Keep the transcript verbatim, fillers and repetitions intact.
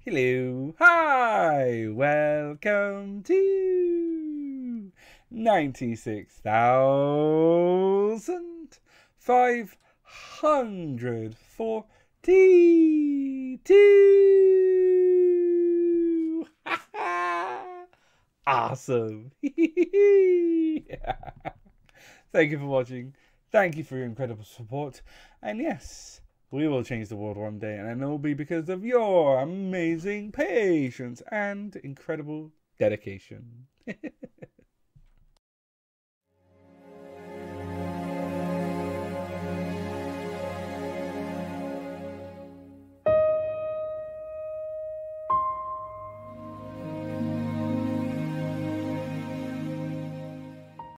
Hello, hi, welcome to ninety-six thousand five hundred forty-two. Awesome. Thank you for watching. Thank you for your incredible support. And yes, we will change the world one day, and it will be because of your amazing patience and incredible dedication.